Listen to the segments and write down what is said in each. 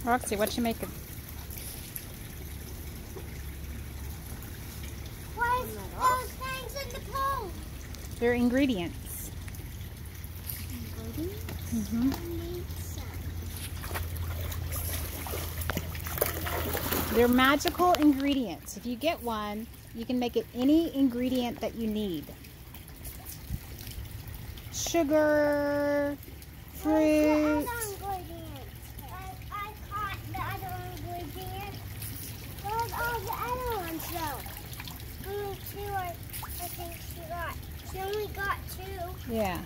Roxy, what you making? Why is those things in the bowl? They're ingredients. Ingredients? Mm-hmm. They're magical ingredients. If you get one, you can make it any ingredient that you need. Sugar, fruit. I caught the other ingredients. Those are the other ones though. Only two I think she got. She only got two. Yeah.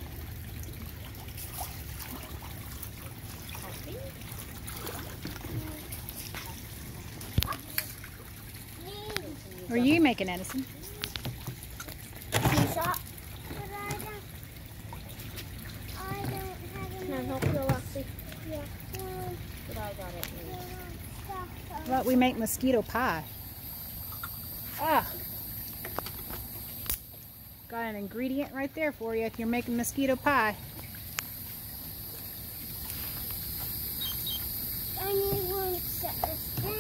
What are you making, Edison? Tea shop. But I don't have Can I help you, Alexi? Yeah. But I got it. Well, we make mosquito pie. Ah. Got an ingredient right there for you if you're making mosquito pie. I need one to set this down.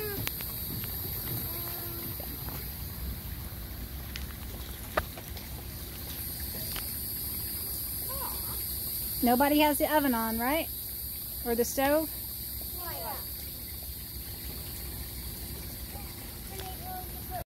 Nobody has the oven on, right? Or the stove?